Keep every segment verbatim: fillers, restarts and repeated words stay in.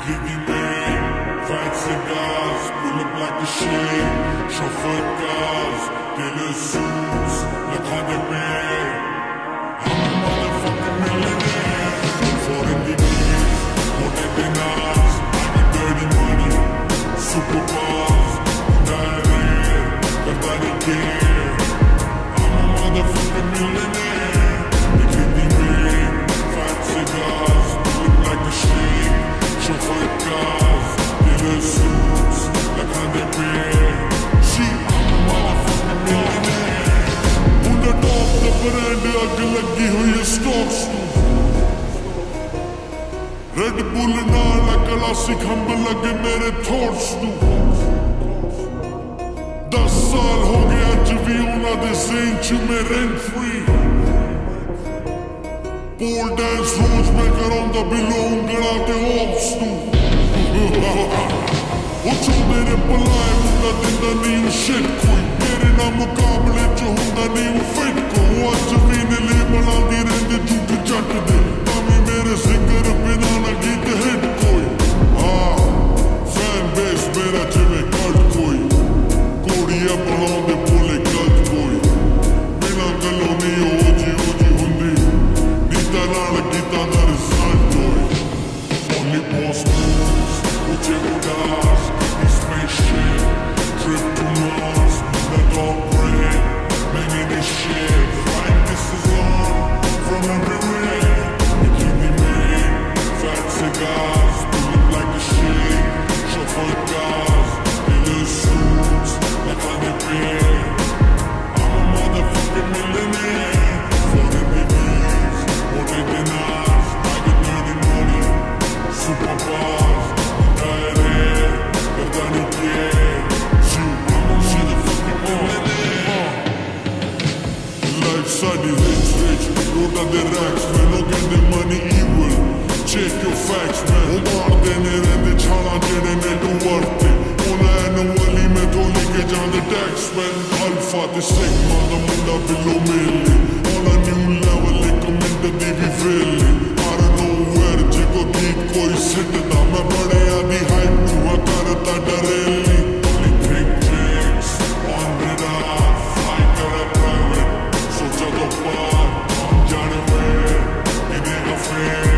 Diggy man, fight cigars, pull up like a shade. Chauffeur de gaz, dealer suits, le grand épée. I'm a motherfucking millionaire. Foreign degrees, motor dinars, I got dirty money, super bars, diarrhea, करता नहीं care. I'm a motherfucking millionaire. Diggy man, fight cigars, pull up like a shade. Chauffeur de gaz, dealer suits, le grand épée. She, I'm a motherfucking millionaire. On the top, the brand, अग लगी हुई है stocks तू. Red Bull नाल classic हम लगे मेरे thoughts तू. दस साल हो गए अज भी उन्हां दे ज़हन च मैं rent free. Pole dance रोज मैं करांदा बिलो उंगला ते hops तू. वो चोंदे ने पलाए मुंडा दिंदा नहीं shit कोई. मेरे ना मुकाबले च हुंदा नहीं fit को. अज भी ने लेबलां दी रहिंदे झूठ जट दे. तामी मेरे सिंगर बिना ना गीत hit कोई. हाँ फैन बेस मेरा जिवें कल्ट कोई. कोड़ियां बुलांदे बोले गलत कोई. बिना गल्लों नहीं ओजी ओजी हुंदी. गीतां नाल गीतां दा रिजल्ट कोई. Only boss moves, ऊंचे उड़ास, इस spaceship, trip to Mars, the dog bread, man in this shit, right this is on, from everywhere. You keep me man, fat cigars, pull up like a shake, chauffeur cars, dealer suits, like on the bed. I'm a motherfucking millionaire, foreign degrees, motor dinars, I got dirty money, super bars, diarrhea, करता नहीं care. She, I'm a motherfucking millionaire. Life sari rich rich, रोटा दे racks में लोगों दे money evil. Check your facts man, वो मार देने रहंदे छाला जेड़े ने तू वरते. ओना annually में तो लेके जांदे tax man. Alpha ते sigma दा मुंडा below मिले. On a new level एक मिनट दी भी वेले. I don't know where जेको गीत कोई सिटदा. मैं बड़े आदि hype तू आ करता Dareli. Only think chicks, on radar, fly करे private. सोचा तो पार, हम जाने where, इन्हें affair.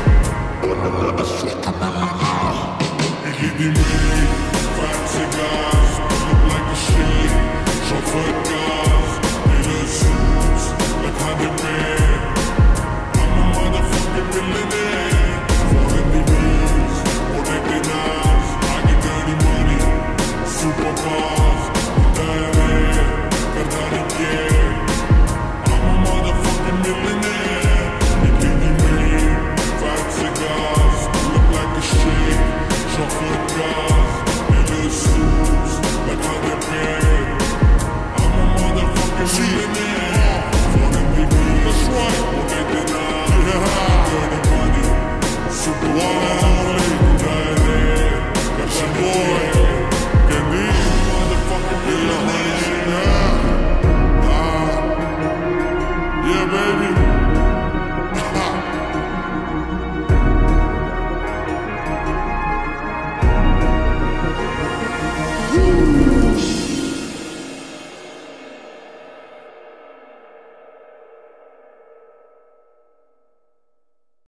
Diggy man, five cigars, pull up like a shake. Chauffeur cars, dealer suits, like hundred bed. I'm a motherfucking millionaire. Foreign degrees, motor dinars, I got dirty money, super bars, diarrhea, करता नहीं care. I'm a motherfucking millionaire. Diggy man, five cigars, pull up like a shake. Chauffeur cars, dealer suits, like hundred bed. I'm a motherfucking millionaire. Foreign degrees, that's right, motor dinars, dirty money, super bars, diarrhea, करता नहीं care. Candy, motherfucking millionaire. Ah, yeah baby. Woo!